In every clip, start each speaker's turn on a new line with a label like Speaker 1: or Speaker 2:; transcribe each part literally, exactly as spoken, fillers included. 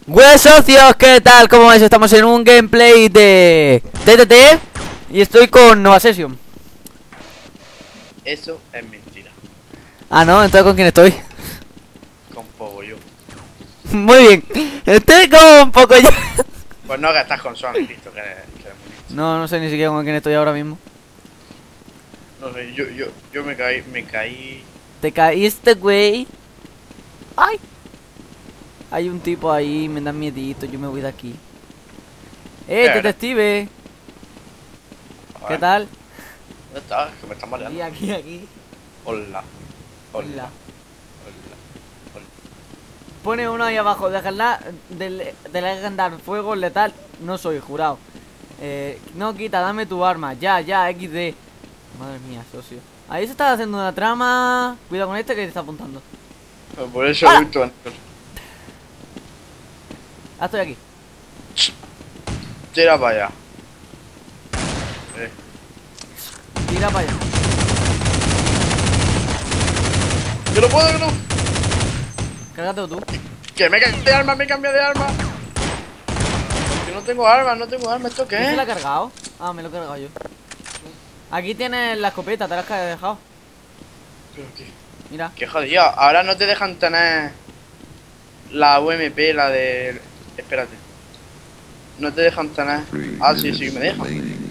Speaker 1: Bueno, socios, ¿qué tal? ¿Cómo vais? Estamos en un gameplay de T T T y estoy con Nova Session.
Speaker 2: Eso es mentira.
Speaker 1: Ah, no, entonces ¿con quién estoy?
Speaker 2: Con poco yo.
Speaker 1: Muy bien, estoy con un poco yo.
Speaker 2: Pues no, que estás con Sonic, listo, que eres, que eres muy listo.
Speaker 1: No, no sé ni siquiera con quién estoy ahora mismo.
Speaker 2: No sé, yo, yo, yo me caí, me caí.
Speaker 1: Te caíste, güey. Ay. Hay un tipo ahí, me da miedito, yo me voy de aquí. Eh,
Speaker 2: ¿Qué
Speaker 1: detective.
Speaker 2: A
Speaker 1: ¿Qué
Speaker 2: ver,
Speaker 1: tal?
Speaker 2: ¿dónde estás? Que me están
Speaker 1: Aquí,
Speaker 2: mareando.
Speaker 1: aquí, aquí.
Speaker 2: Hola. Hola.
Speaker 1: Hola.
Speaker 2: Hola. Hola.
Speaker 1: Pone uno ahí abajo, dejarla de, de legendar fuego letal. No soy jurado. Eh, no quita, dame tu arma. Ya, ya, equis de. Madre mía, socio. Ahí se está haciendo una trama. Cuidado con este que te está apuntando.
Speaker 2: Por eso
Speaker 1: ¡Hala!
Speaker 2: he visto antes.
Speaker 1: Ah, estoy aquí.
Speaker 2: Tira para allá. Eh.
Speaker 1: Tira para allá.
Speaker 2: ¡Que no puedo, que no!
Speaker 1: Cárgatelo tú.
Speaker 2: ¡Que me cambié de arma, me cambié de arma! Que no tengo armas, no tengo armas, ¿esto qué
Speaker 1: ¿Quién se
Speaker 2: es?
Speaker 1: la ha cargado? Ah, me lo he cargado yo. Aquí tienes la escopeta, te la has dejado.
Speaker 2: Pero qué,
Speaker 1: Mira.
Speaker 2: qué jodido, ahora no te dejan tener la U M P, la de... Espérate. No te dejan tener... Ah, sí, sí que me dejan.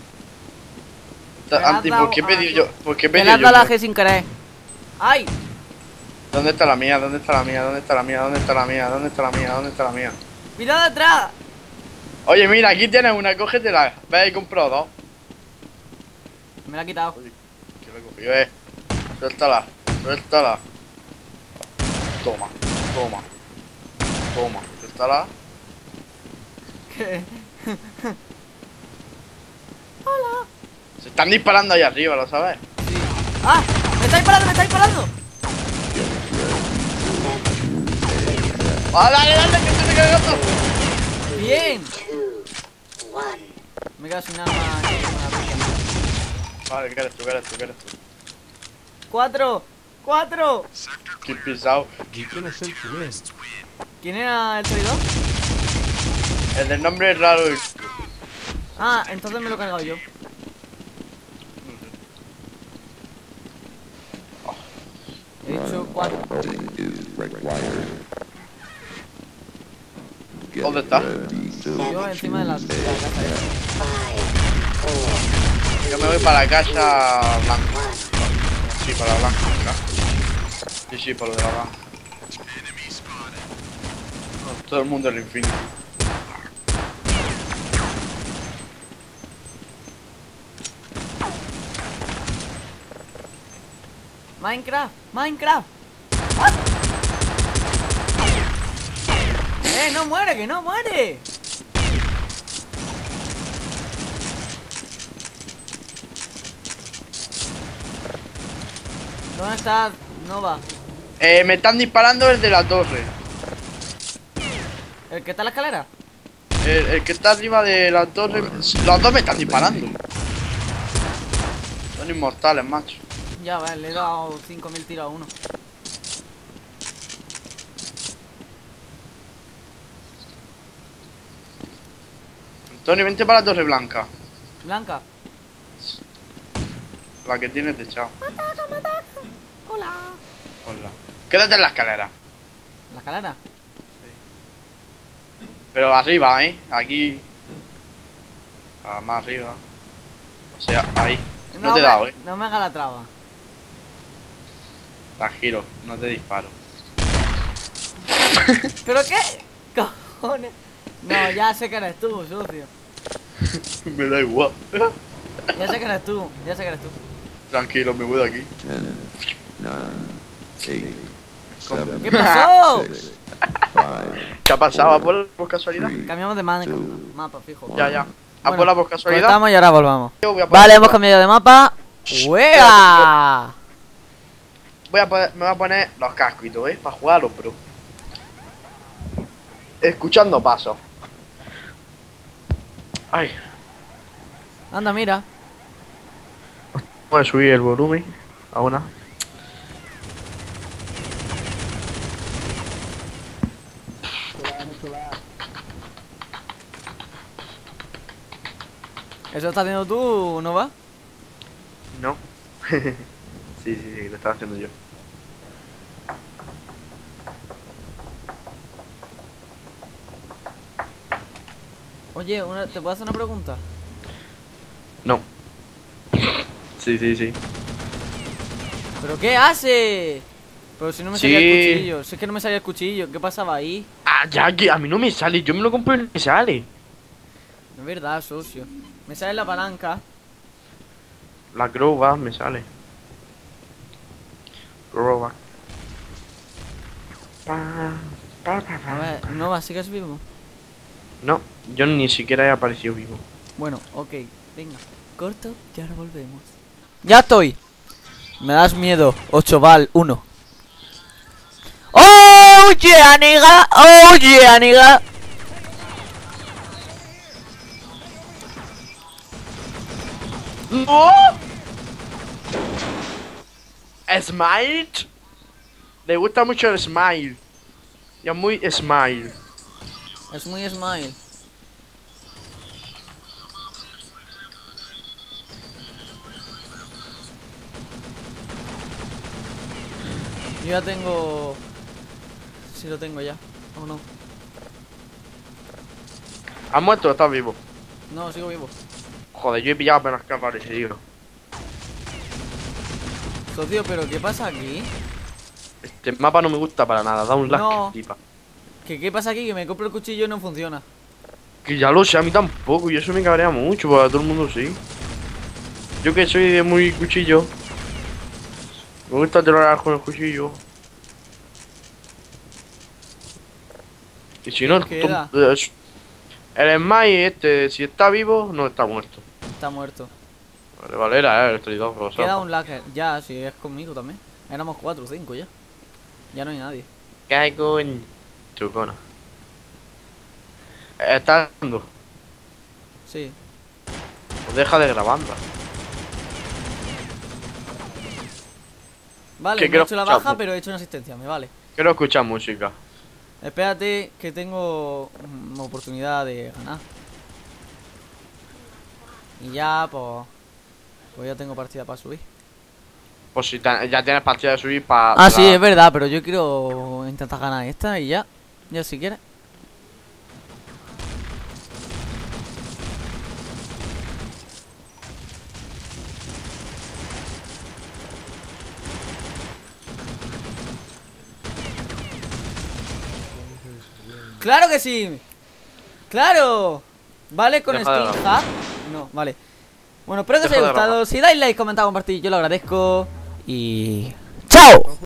Speaker 1: Me la has
Speaker 2: Anti, ¿por qué
Speaker 1: dado
Speaker 2: pedí
Speaker 1: a-
Speaker 2: yo? ¿Por qué
Speaker 1: Te
Speaker 2: pedí
Speaker 1: la has
Speaker 2: yo?
Speaker 1: dado la G sin querer. ¡Ay!
Speaker 2: ¿Dónde está la mía? ¿Dónde está la mía? ¿Dónde está la mía? ¿Dónde está la mía? ¿Dónde está la mía? ¿Dónde está la mía?
Speaker 1: ¡Mira detrás!
Speaker 2: Oye, mira, aquí tienes una, cógetela. Ve y compro dos.
Speaker 1: Me la ha quitado.
Speaker 2: Oye, que lo cogió, eh. Suéltala, suéltala. Toma, toma, toma, suéltala.
Speaker 1: ¿Qué?
Speaker 2: Se están disparando ahí arriba, ¿lo sabes?
Speaker 1: Sí. ¡Ah! ¡Me está disparando, me está disparando!
Speaker 2: ¡Ah, dale, dale, que se me cae el gato!
Speaker 1: ¡Bien! Me quedo sin arma.
Speaker 2: Vale, ¿qué eres tú? ¿Qué eres tú? ¿Qué eres tú?
Speaker 1: ¡Cuatro! ¡Cuatro!
Speaker 2: Qué pisado.
Speaker 1: ¿Quién era el traidor?
Speaker 2: El del nombre es raro. y-
Speaker 1: Ah, entonces me lo he cargado yo. He dicho cuatro.
Speaker 2: ¿Dónde está?
Speaker 1: Yo encima de la, de la casa esa.
Speaker 2: Yo me voy para la casa blanca. Sí, para la blanca. ¿verdad? Sí, sí, para lo de la blanca. No, todo el mundo es el infinito.
Speaker 1: Minecraft, Minecraft. ¡Ah! ¡Eh, no muere, que no muere! ¿Dónde está Nova?
Speaker 2: Eh, me están disparando desde la torre.
Speaker 1: ¿El que está en la escalera?
Speaker 2: El, el que está arriba de la torre. Los dos me están disparando. Son inmortales, macho.
Speaker 1: Ya, vale, le he dado cinco mil tiros a uno.
Speaker 2: Antonio, vente para la torre blanca.
Speaker 1: Blanca.
Speaker 2: La que tiene techado.
Speaker 1: Hola.
Speaker 2: Hola. Quédate en la escalera.
Speaker 1: ¿La escalera?
Speaker 2: Pero arriba, ¿eh? Aquí. Ah, más arriba. O sea, ahí. No te he
Speaker 1: me-
Speaker 2: dado, ¿eh?
Speaker 1: No me haga la traba.
Speaker 2: Tranquilo, no te disparo.
Speaker 1: ¿Pero qué? Cojones. No, ya sé que eres tú, sucio.
Speaker 2: Me da igual.
Speaker 1: Ya sé que eres tú, ya sé que eres tú.
Speaker 2: Tranquilo, me voy de aquí.
Speaker 1: ¿Qué pasó?
Speaker 2: ¿Qué ha pasado? ¿A por, por casualidad?
Speaker 1: Cambiamos de mapa, mapa fijo.
Speaker 2: Ya, ya. ¿A
Speaker 1: Bueno,
Speaker 2: por la por casualidad?
Speaker 1: Cortamos y ahora volvamos.
Speaker 2: Yo voy a poner-
Speaker 1: Vale, hemos cambiado de mapa. ¡Wea!
Speaker 2: Voy a poner, me voy a poner los cascos y todo, ¿eh? Para jugar a los pro. Escuchando pasos. Ay,
Speaker 1: Anda, mira.
Speaker 2: voy a subir el volumen a una.
Speaker 1: ¿Eso estás haciendo tú, no va?
Speaker 2: No. sí, sí, sí, lo estaba haciendo yo.
Speaker 1: Oye, una- ¿te puedo hacer una pregunta?
Speaker 2: No. sí, sí, sí.
Speaker 1: ¿Pero qué hace? Pero si no me
Speaker 2: Sí.
Speaker 1: salía el cuchillo. Si es que no me salía el cuchillo. ¿Qué pasaba ahí?
Speaker 2: Ah, ya que a mí no me sale, yo me lo compro y no me sale.
Speaker 1: No es verdad, socio. Me sale la palanca.
Speaker 2: La grova me sale. Grova. Pa, pa, pa, pa.
Speaker 1: A ver, no va, sigues vivo.
Speaker 2: No, yo ni siquiera he aparecido vivo.
Speaker 1: Bueno, ok, venga. Corto y ahora volvemos. ¡Ya estoy! Me das miedo. ocho val, uno. ¡Oh, yeah, nigga! ¡Oh, yeah, nigga!
Speaker 2: ¡No! ¿Smile? Le gusta mucho el smile. Y es muy smile.
Speaker 1: Es muy smile. Yo ya tengo... Sí lo tengo ya. ¿O no?
Speaker 2: ¿Has muerto o estás vivo?
Speaker 1: No, sigo vivo.
Speaker 2: Joder, yo he pillado apenas que ha aparecido.
Speaker 1: Socio, ¿pero qué pasa aquí?
Speaker 2: Este mapa no me gusta para nada, da un lag,
Speaker 1: No.
Speaker 2: tipa.
Speaker 1: ¿Qué, ¿Qué pasa aquí? Que me compro el cuchillo y no funciona.
Speaker 2: Que ya lo sé, a mí tampoco, y eso me cabrea mucho, porque a todo el mundo sí. Yo que soy de muy cuchillo. Me gusta tirar con el cuchillo. Y si no, el,
Speaker 1: ¿Qué queda?
Speaker 2: tum- es- el smile este, si está vivo, no está muerto.
Speaker 1: Está muerto.
Speaker 2: Vale, vale, era, eh, estoy dos, lo
Speaker 1: Queda
Speaker 2: sabes.
Speaker 1: un lager. Ya, si es conmigo también. Éramos cuatro o cinco ya. Ya no hay nadie.
Speaker 2: Caigo en tu cona. ¿Estás grabando?
Speaker 1: Sí.
Speaker 2: Pues deja de grabando.
Speaker 1: Vale,
Speaker 2: Que
Speaker 1: me he
Speaker 2: quiero
Speaker 1: hecho la
Speaker 2: escuchar
Speaker 1: baja,
Speaker 2: mu-
Speaker 1: pero he hecho una asistencia, me vale.
Speaker 2: Quiero escuchar música.
Speaker 1: Espérate, que tengo mm, oportunidad de ganar. Y ya, pues... Pues ya tengo partida para subir.
Speaker 2: Pues si te- ya tienes partida de subir para...
Speaker 1: Ah, sí, es verdad, pero yo quiero intentar ganar esta y ya. Ya si quieres. ¡Claro que sí! ¡Claro! ¿Vale con
Speaker 2: Deja de
Speaker 1: Steam
Speaker 2: grabar.
Speaker 1: Hub? No, vale. Bueno, espero que os
Speaker 2: Deja
Speaker 1: haya
Speaker 2: de
Speaker 1: gustado.
Speaker 2: grabar.
Speaker 1: Si dais like, comentad, compartid, yo lo agradezco. Y... ¡chao!